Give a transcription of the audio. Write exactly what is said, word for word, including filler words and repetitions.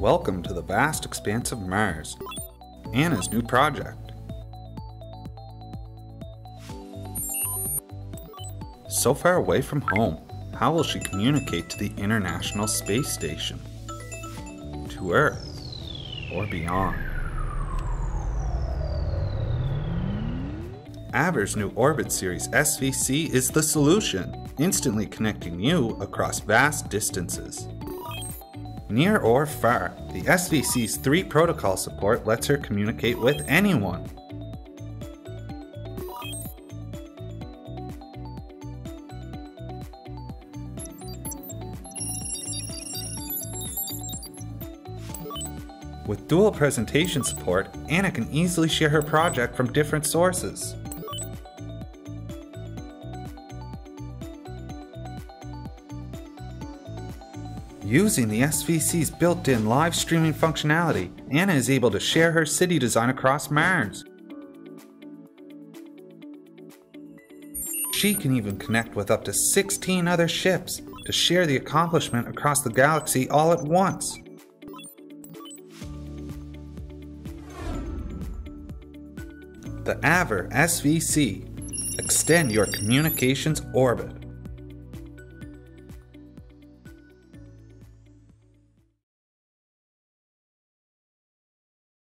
Welcome to the vast expanse of Mars, Anna's new project. So far away from home, how will she communicate to the International Space Station, to Earth, or beyond? AVer's new orbit series S V C is the solution, instantly connecting you across vast distances. Near or far, the S V C's three protocol support lets her communicate with anyone. With dual presentation support, Anna can easily share her project from different sources. Using the S V C's built-in live streaming functionality, Anna is able to share her city design across Mars. She can even connect with up to sixteen other ships to share the accomplishment across the galaxy all at once. The AVer S V C. Extend your communications orbit.